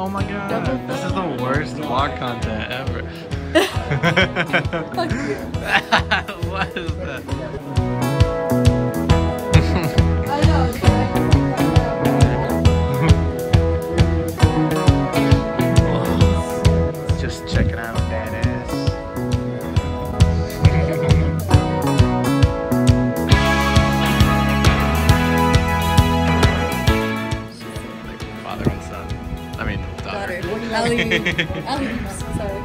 Oh my god, this is the worst vlog content ever. Fuck you. What is that? I know. Just checking out that ass. Like father and son. I mean, daughter. Ellie, sorry.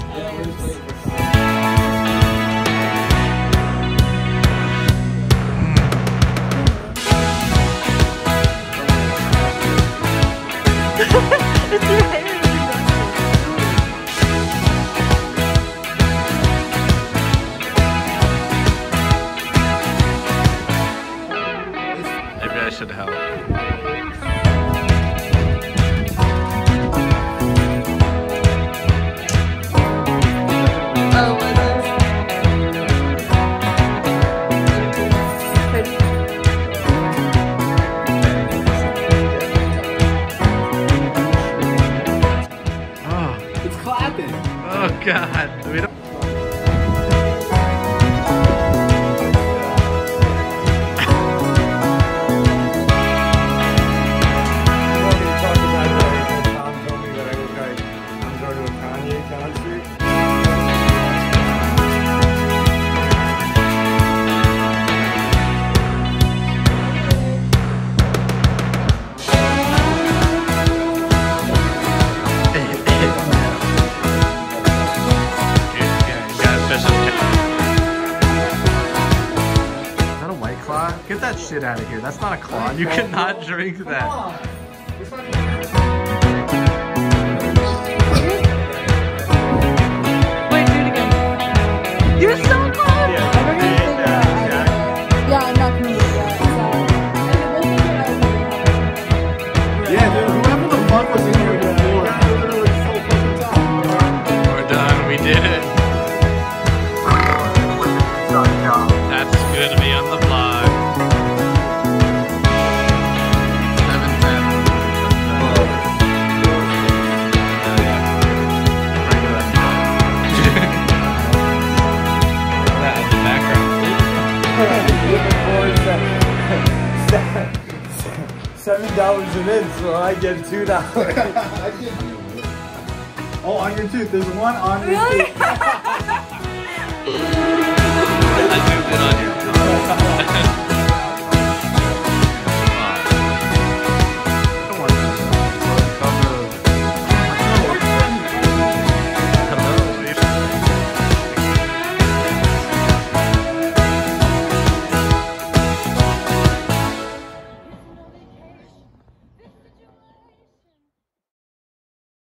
It's your hair. Maybe I should help. Oh god, we don't. Get that shit out of here. That's not a claw. You cannot drink that. Wait, do it again. You're so close! Yeah, I'm not gonna do that. Yeah, dude, whoever the fuck was in here before, literally so fucking tough. We're done. We did it. That's good to be on the vlog. $7 an inch, so I get $2. Oh, on your tooth. There's one on your tooth.